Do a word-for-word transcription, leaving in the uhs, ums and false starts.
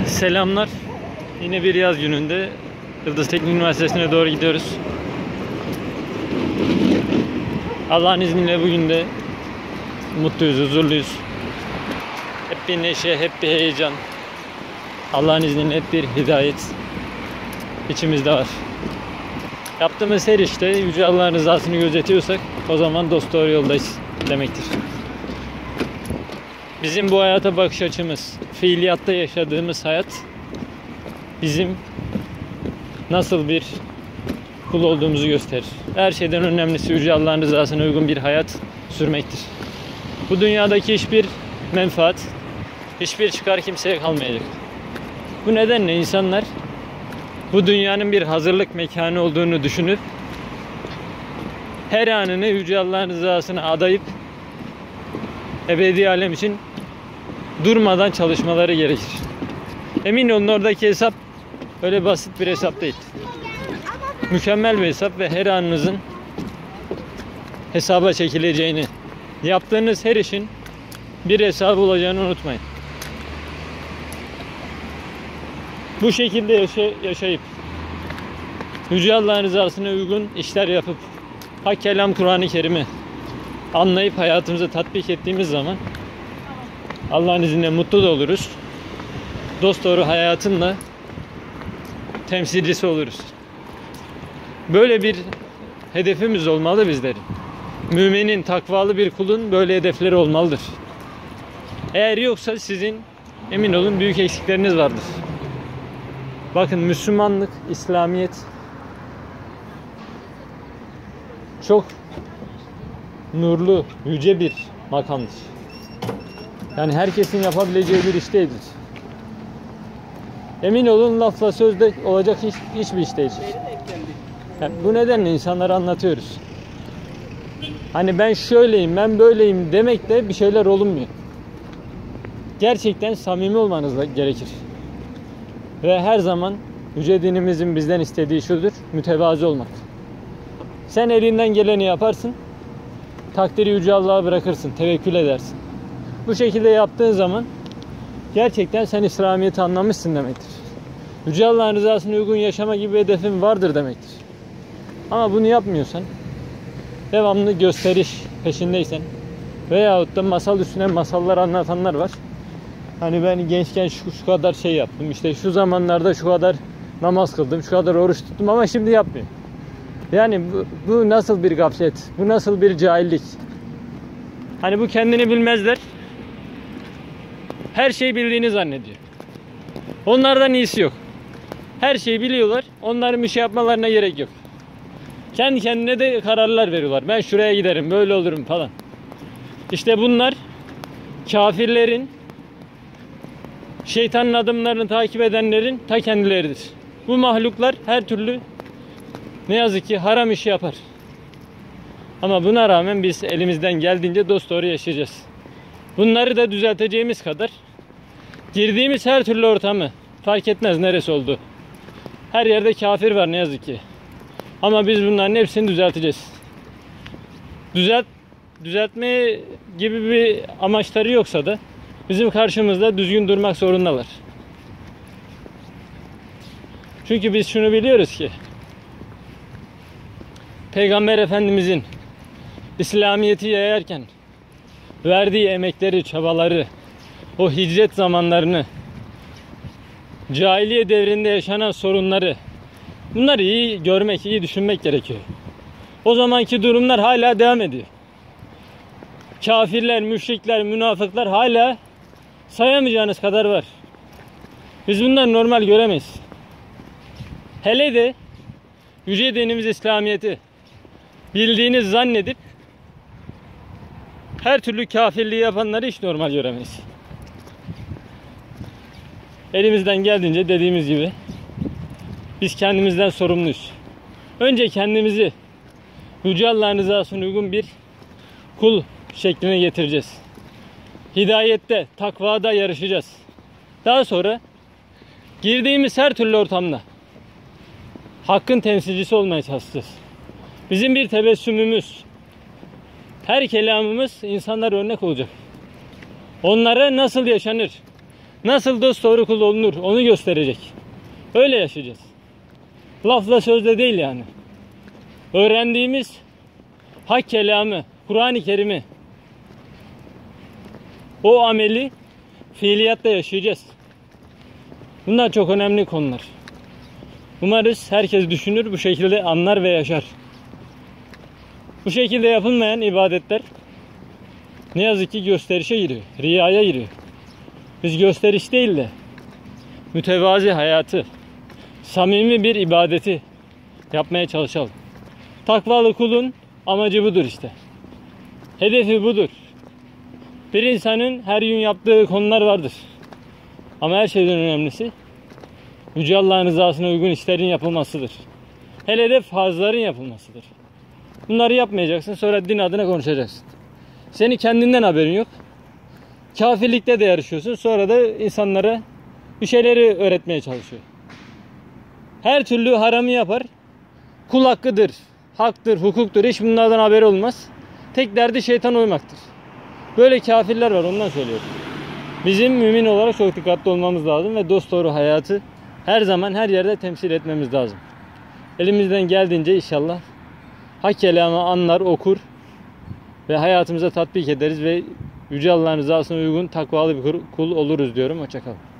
Selamlar. Yine bir yaz gününde Yıldız Teknik Üniversitesi'ne doğru gidiyoruz. Allah'ın izniyle bugün de mutluyuz, huzurluyuz. Hep bir neşe, hep bir heyecan. Allah'ın izniyle hep bir hidayet içimizde var. Yaptığımız her işte Yüce Allah'ın rızasını gözetiyorsak o zaman dosdoğru yoldayız demektir. Bizim bu hayata bakış açımız, fiiliyatta yaşadığımız hayat bizim nasıl bir kul olduğumuzu gösterir. Her şeyden önemlisi Yüce Allah'ın rızasına uygun bir hayat sürmektir. Bu dünyadaki hiçbir menfaat, hiçbir çıkar kimseye kalmayacak. Bu nedenle insanlar bu dünyanın bir hazırlık mekanı olduğunu düşünüp her anını Yüce Allah'ın rızasına adayıp ebedi alem için durmadan çalışmaları gerekir. Emin olun oradaki hesap öyle basit bir hesap değil. Mükemmel bir hesap ve her anınızın hesaba çekileceğini, yaptığınız her işin bir hesabı olacağını unutmayın. Bu şekilde yaşa yaşayıp Yüce Allah'ın rızasına uygun işler yapıp Hak Kelam Kur'an-ı Kerim'i anlayıp hayatımıza tatbik ettiğimiz zaman Allah'ın izniyle mutlu da oluruz. Dosdoğru hayatın da temsilcisi oluruz. Böyle bir hedefimiz olmalı bizlerin. Müminin, takvalı bir kulun böyle hedefleri olmalıdır. Eğer yoksa sizin emin olun büyük eksikleriniz vardır. Bakın Müslümanlık, İslamiyet çok nurlu, yüce bir makamdır. Yani herkesin yapabileceği bir iş değildir. Emin olun lafla sözde olacak hiç, hiçbir iş değildir. Yani bu nedenle insanlara anlatıyoruz. Hani ben şöyleyim, ben böyleyim demekle bir şeyler olunmuyor. Gerçekten samimi olmanız gerekir. Ve her zaman yüce dinimizin bizden istediği şudur, mütevazı olmak. Sen elinden geleni yaparsın, takdiri Yüce Allah'a bırakırsın, tevekkül edersin. Bu şekilde yaptığın zaman gerçekten sen İslamiyet'i anlamışsın demektir. Yüce Allah'ın rızasına uygun yaşama gibi bir hedefin vardır demektir. Ama bunu yapmıyorsan, devamlı gösteriş peşindeysen veyahut da masal üstüne masallar anlatanlar var. Hani ben gençken şu, şu kadar şey yaptım, işte şu zamanlarda şu kadar namaz kıldım, şu kadar oruç tuttum ama şimdi yapmıyorum. Yani bu, bu nasıl bir gaflet, bu nasıl bir cahillik? Hani bu kendini bilmezler, her şeyi bildiğini zannediyor. Onlardan iyisi yok. Her şeyi biliyorlar, onların bir şey yapmalarına gerek yok. Kendi kendine de kararlar veriyorlar. Ben şuraya giderim, böyle olurum falan. İşte bunlar kafirlerin, şeytanın adımlarını takip edenlerin ta kendileridir. Bu mahluklar her türlü ne yazık ki haram işi yapar. Ama buna rağmen biz elimizden geldiğince dosdoğru yaşayacağız. Bunları da düzelteceğimiz kadar girdiğimiz her türlü ortamı fark etmez neresi oldu. Her yerde kafir var ne yazık ki. Ama biz bunların hepsini düzelteceğiz. Düzelt, düzeltme gibi bir amaçları yoksa da bizim karşımızda düzgün durmak zorundalar. Çünkü biz şunu biliyoruz ki Peygamber Efendimizin İslamiyet'i yayarken verdiği emekleri, çabaları, o hicret zamanlarını, cahiliye devrinde yaşanan sorunları, bunları iyi görmek, iyi düşünmek gerekiyor. O zamanki durumlar hala devam ediyor. Kafirler, müşrikler, münafıklar hala sayamayacağınız kadar var. Biz bunları normal göremeyiz. Hele de yüce dinimiz İslamiyet'i bildiğiniz zannedip her türlü kafirliği yapanları hiç normal göremeyiz. Elimizden geldiğince dediğimiz gibi biz kendimizden sorumluyuz. Önce kendimizi Yüce Allah'ın rızasına uygun bir kul şekline getireceğiz. Hidayette, takvada yarışacağız. Daha sonra girdiğimiz her türlü ortamda Hakkın temsilcisi olmaya çalışacağız. Bizim bir tebessümümüz, her kelamımız insanlara örnek olacak. Onlara nasıl yaşanır, Nasıl dost doğru kul olunur onu gösterecek. Öyle yaşayacağız. Lafla sözle değil yani. Öğrendiğimiz hak kelamı, Kur'an-ı Kerim'i, o ameli fiiliyatta yaşayacağız. Bunlar çok önemli konular. Umarız herkes düşünür, bu şekilde anlar ve yaşar. Bu şekilde yapılmayan ibadetler ne yazık ki gösterişe giriyor, riyaya giriyor. Biz gösteriş değil de mütevazi hayatı, samimi bir ibadeti yapmaya çalışalım. Takvalı kulun amacı budur işte. Hedefi budur. Bir insanın her gün yaptığı konular vardır. Ama her şeyden önemlisi Yüce Allah'ın rızasına uygun işlerin yapılmasıdır. Hele de farzların yapılmasıdır. Bunları yapmayacaksın, sonra din adına konuşacaksın. Senin kendinden haberin yok. Kafirlikte de yarışıyorsun, sonra da insanlara bir şeyleri öğretmeye çalışıyor. Her türlü haramı yapar. Kul hakkıdır, haktır, hukuktur. Hiç bunlardan haberi olmaz. Tek derdi şeytan uymaktır. Böyle kafirler var, ondan söylüyorum. Bizim mümin olarak çok dikkatli olmamız lazım ve dosdoğru hayatı her zaman her yerde temsil etmemiz lazım. Elimizden geldiğince inşallah hak kelamı anlar, okur ve hayatımıza tatbik ederiz ve Yüce Allah'ın rızasına uygun takvalı bir kul oluruz diyorum. Hoşça kalın.